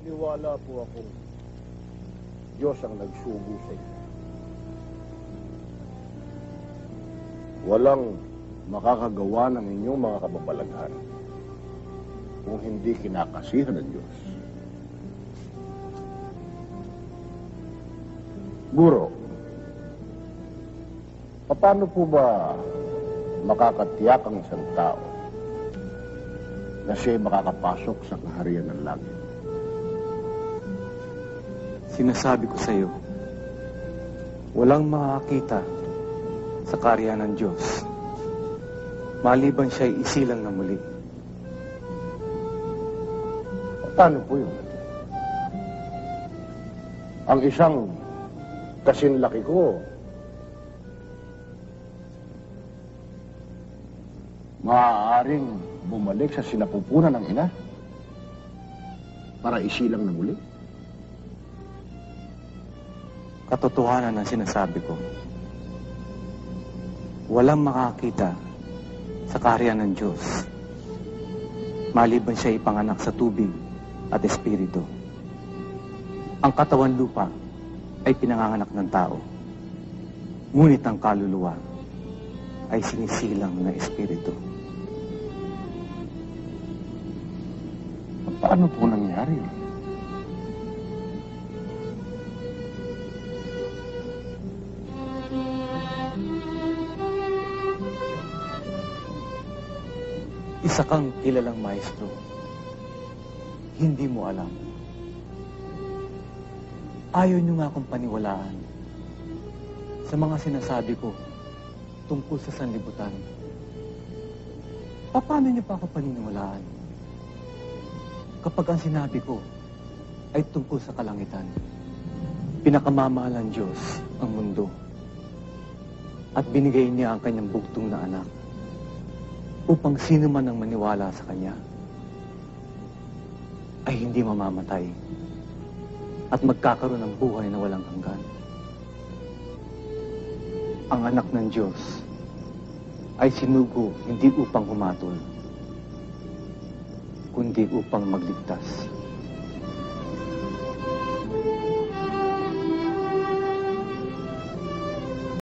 naniniwala po akong Diyos ang nagsugo sa inyo. Walang makakagawa ng inyong mga kababalaghan kung hindi kinakasihan ng Diyos. Guro, paano po ba makakatiyak ang isang tao na siya'y makakapasok sa kaharian ng langit? Sinasabi ko sa iyo, walang makakita sa kaharian ng Diyos maliban siya'y isilang na muli. Paano po yun? Ang isang kasinlaki ko, maaaring bumalik sa sinapupunan ng ina para isilang na muli? Katotohanan ang sinasabi ko. Walang makakita sa kaharian ng Diyos maliban siya ipanganak sa tubig at espiritu. Ang katawan lupa ay pinanganganak ng tao, ngunit ang kaluluwa ay sinisilang na espiritu. Paano po nangyari? Isa kang kilalang maestro. Hindi mo alam. Ayaw niyo nga akong paniwalaan sa mga sinasabi ko tungkol sa sanlibutan. Paano niyo pa ako paniniwalaan kapag ang sinabi ko ay tungkol sa kalangitan? Pinakamamahal ng Diyos ang mundo at binigay niya ang kanyang bugtong na anak upang sino man ang maniwala sa Kanya ay hindi mamamatay at magkakaroon ng buhay na walang hanggan. Ang anak ng Diyos ay sinugo hindi upang humatol, kundi upang magligtas.